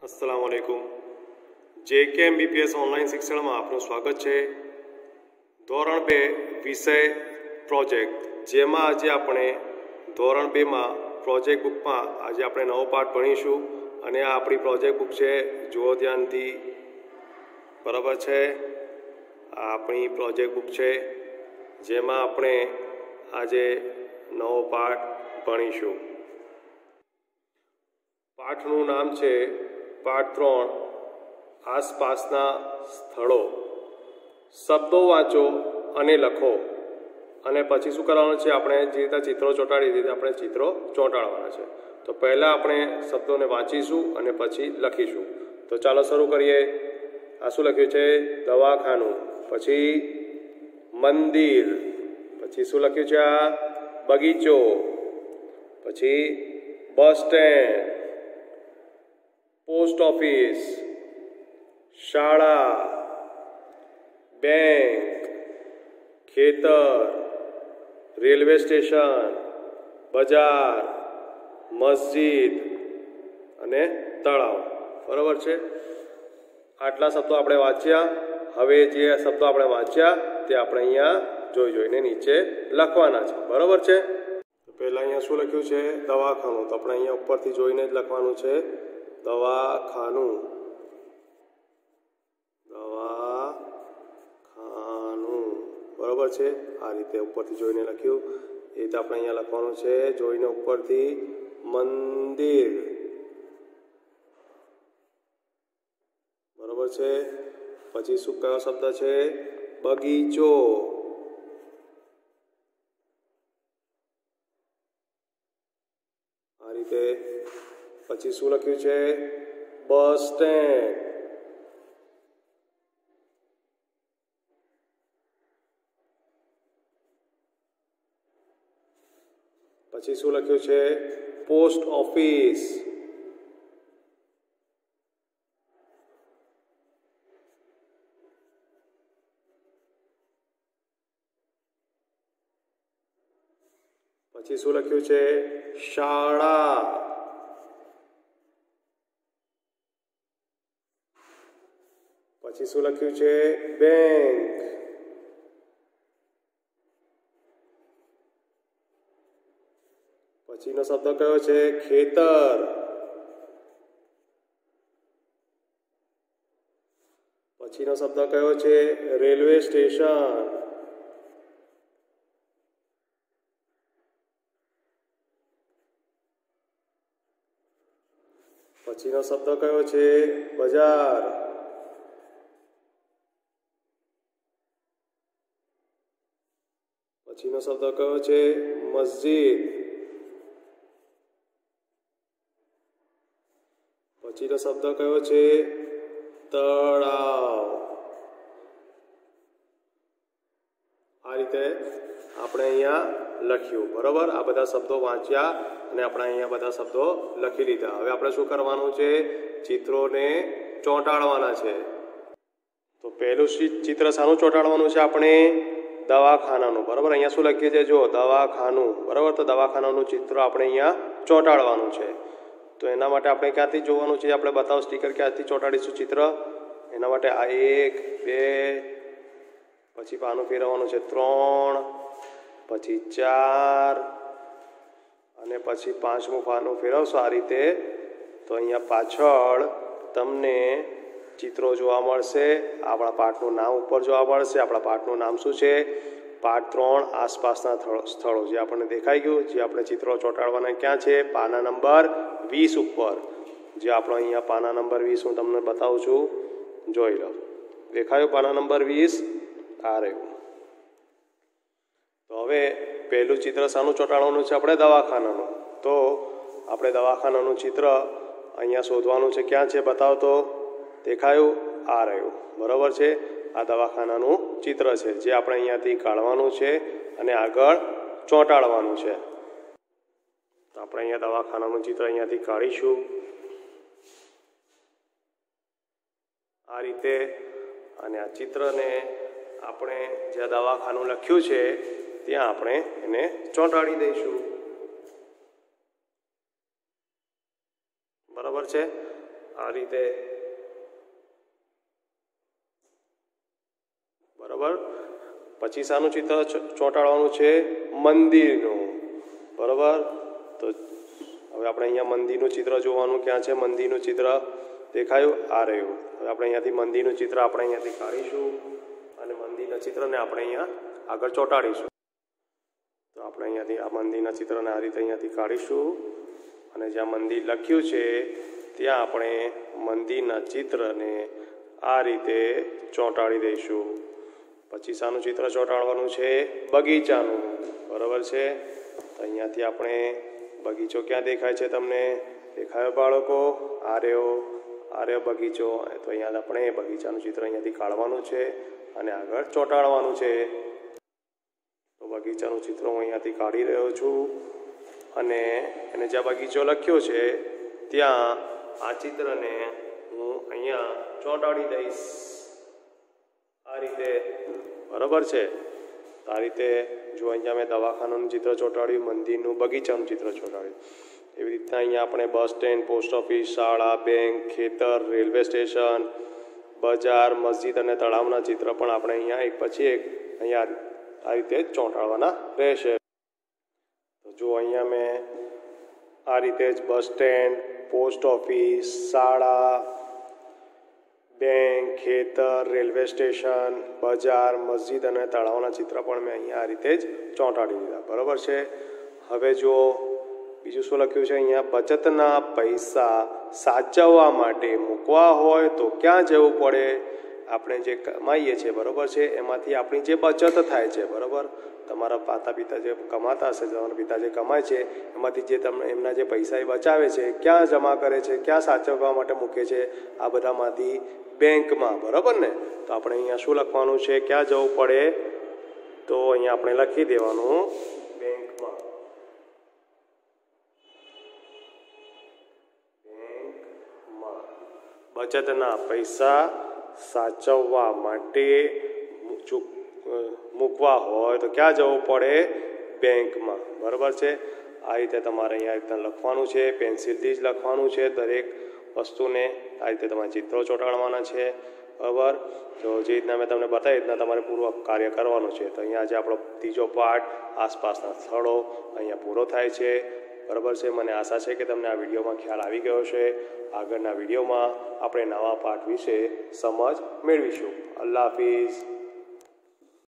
अस्सलाम वालेकुम। JK MBPS online शिक्षण में आपનું स्वागत है। ધોરણ 2 વિષય પ્રોજેક્ટ, જેમાં આજે આપણે ધોરણ 2 માં પ્રોજેક્ટ બુકમાં આજે આપણે નવો પાઠ ભણીશું અને આ આપણી પ્રોજેક્ટ બુક છે, જુઓ ધ્યાનથી, બરાબર છે। આ આપણી પ્રોજેક્ટ બુક છે જેમાં આપણે આજે નવો પાઠ ભણીશું। પાઠનું નામ છે પાઠ 3 આસપાસના સ્થળો। શબ્દો વાંચો અને લખો અને પછી શું કરવાનું છે, આપણે જે રીતે ચિત્રો ચોંટાડી રીતે આપણે ચિત્રો ચોંટાડવાના છે। તો પહેલાં આપણે શબ્દોને વાંચીશું અને પછી લખીશું। તો ચાલો શરૂ કરીએ। આ શું લખ્યું છે? દવાખાનું, પછી મંદિર, પછી શું લખ્યું છે? આ બગીચો, પછી બસ સ્ટેન્ડ, પોસ્ટ ઓફિસ, શાળા, बैंक, खेतर, रेलवे स्टेशन, बजार, मस्जिद अने तळाव। बराबर है। आटला शब्दों आपणे वांच्या। हवे जे शब्दों आपणे वांच्या ते आपणे अहींया जोईने नीचे लखवाना छे। बराबर है। तो पहला अहींया शुं लख्युं छे? दवाखानुं। तो आपणे अहींया उपरथी जोईने ज लखवानुं छे दवाखानुं। बराबर है। आ रीते उपरथी जोईने लख्युं। ए रीते आपणे अहींया लखवानुं छे जोईने उपरथी मंदिर। बराबर है। पछी शुं कयो शब्द छे? बगीचो। आ रीते पछी शुं लख्युं छे? बस स्टेन्ड। पछी शुं लख्युं छे? Post office. पछी शुं लख्युं छे? शाळा। पछी शुं लख्युं छे? बैंक। पछीनो शब्द कयो छे? खेतर। पछीनो शब्द कयो छे? Railway station. पछीनो शब्द कयो छे? बजार। पछीनो शब्द कयो छे? मस्जिद। पछीनो शब्द कयो छे? तळाव। आ रीते आपणे अहींया लख्युं। बराबर। आ बधा शब्दों वांच्या अने आपणे अहींया बधा शब्दों लखी लीधा। हवे आपणे शुं करवानुं छे? चित्रोने ચોંટાડવાના છે। तो पहेલું चित्र शानुं ચોંટાડવાનું છે આપણે? દવાખાનાનું। બરાબર। અહીંયા શું લખીએ છીએ? જો દવાખાનું। બરાબર। તો દવાખાનાનું ચિત્ર આપણે અહીંયા ચોંટાડવાનું છે। तो एना माटे आपणे क्यांथी जोवानुं छे? आपणे बताओ स्टीकर क्यांथी ચોંટાડીશું चित्र? एना माटे आ 1 2 पछी पानुं फेरववानुं छे 3 पछी 4 अने पछी 5मुं पानुं फेरवशो आ रीते। तो अहींया पाछळ तमने चित्रों जोवा मळशे। आपणा पाठनुं नाम उपर जोवा मळशे। आपणा पाठनुं नाम शुं छे? पाठ 3 आसपासना स्थळों। जे आपणे देखाई गयुं, जे आपणे चित्रों ચોંટાડવાના क्यां छे? पाना नंबर 20 उपर। जे आपणो अहींया पाना नंबर 20 हूँ तमने बतावुं छुं। जोई लो। देखायो पाना नंबर 20? आ रह्युं। तो हवे पहेलुं चित्र शानुं ચોંટાડવાનું છે? આપણે દવાખાનાનું। तो આપણે દવાખાનાનું चित्र अहींया शोधवानुं छे। क्यां छे? बताव तो। देखायुं? आ रह्युं। बराबर है। आ दवाखानाનું चित्र है जे આપણે અહીંયાથી કાઢવાનું છે અને આગળ ચોંટાડવાનું છે। તો આપણે અહીંયા દવાખાનાનું ચિત્ર અહીંયાથી કાઢીશું આ રીતે। અને આ ચિત્રને આપણે જ્યાં દવાખાનું લખ્યું છે ત્યાં આપણે એને ચોંટાડી દઈશું। બરાબર છે। આ રીતે, બરાબર. પછી શાનું ચિત્ર ચોંટાડવાનું છે? મંદિરનું, બરાબર. તો હવે આપણે અહીંયા મંદિરનું ચિત્ર જોવાનું. ક્યાં છે મંદિરનું ચિત્ર? દેખાયું? આ રહ્યું. હવે આપણે અહીંયાથી મંદિરનું ચિત્ર આપણે અહીંયાથી કાઢીશું અને મંદિરના ચિત્રને આપણે અહીંયા આગળ ચોંટાડીશું. તો આપણે અહીંયાથી આ મંદિરના ચિત્રને આ રીતે અહીંયાથી કાઢીશું અને જ્યાં મંદિર લખ્યું છે ત્યાં આપણે મંદિરના ચિત્રને આ રીતે ચોંટાડી દઈશું. પછી શાનું ચિત્ર ચોંટાડવાનું છે? બગીચાનું, બરાબર છે. તો અહીંયાથી આપણે બગીચો ક્યાં દેખાય છે તમને? દેખાયો બાળકો? આ રહ્યો બગીચો. તો અહીંયા આપણે બગીચાનું ચિત્ર અહીંયાથી કાઢવાનું છે અને આગળ ચોંટાડવાનું છે. તો બગીચાનું ચિત્ર હું અહીંયાથી કાઢી રહ્યો છું અને એને જ્યાં બગીચો લખ્યો છે ત્યાં આ ચિત્રને હું અહીંયા ચોંટાડી દઈશ આ રીતે, બરાબર છે. આ રીતે જો અહીંયા મેં દવાખાનાનું ચિત્ર ચોંટાડ્યું, મંદિરનું, બગીચાનું ચિત્ર ચોંટાડ્યું. એવી રીતના અહીંયા આપણે બસ સ્ટેન્ડ, પોસ્ટ ઓફિસ, શાળા, બેંક, ખેતર, રેલવે સ્ટેશન, બજાર, મસ્જિદ અને તળાવના ચિત્ર પણ આપણે અહીંયા એક પછી એક અહીંયા આ રીતે ચોંટાડવાના રહેશે. તો જો અહીંયા મેં આ રીતે જ બસ સ્ટેન્ડ, પોસ્ટ ઓફિસ, શાળા, બેંક, ખેતર, રેલવે સ્ટેશન, બજાર, મસ્જિદ અને તળાવના ચિત્ર પણ મેં અહીંયા આ રીતે જ ચોંટાડી દીધા, બરાબર છે. હવે જો બીજું શું લખ્યું છે અહીંયા? બચતના પૈસા સાચવવા માટે મૂકવા હોય તો ક્યાં જવું પડે? આપણે જે કમાઈએ છીએ, બરાબર છે, એમાંથી આપણી જે બચત થાય છે, બરાબર. તમારા માતા પિતા જે કમાતા હશે, તમારા પિતા જે કમાય છે એમાંથી જે તમને એમના જે પૈસા એ બચાવે છે, ક્યાં જમા કરે છે, ક્યાં સાચવવા માટે મૂકે છે? આ બધામાંથી બેંકમાં, બરાબર ને. તો આપણે અહીંયા શું લખવાનું છે? ક્યાં જવું પડે? તો અહીંયા આપણે લખી દેવાનું બેંકમાં. બચતના પૈસા સાચવવા માટે મૂકવા હોય તો ક્યાં જવું પડે? બેંકમાં, બરાબર છે. આ રીતે તમારે અહીંયા રીતના લખવાનું છે, પેન્સિલથી જ લખવાનું છે દરેક વસ્તુને. આ રીતે તમારે ચિત્રો ચોંટાડવાના છે, બરાબર. તો જે રીતના મેં તમને બતાવી રીતના તમારે પૂરું કાર્ય કરવાનું છે. તો અહીંયા આજે આપણો ત્રીજો પાઠ આસપાસના સ્થળો અહીંયા પૂરો થાય છે, બરાબર છે. મને આશા છે કે તમને આ વિડીયોમાં ખ્યાલ આવી ગયો છે. આગળના વિડીયોમાં આપણે નવા પાઠ વિશે સમજ મેળવીશું. અલ્લાહ હાફિઝ.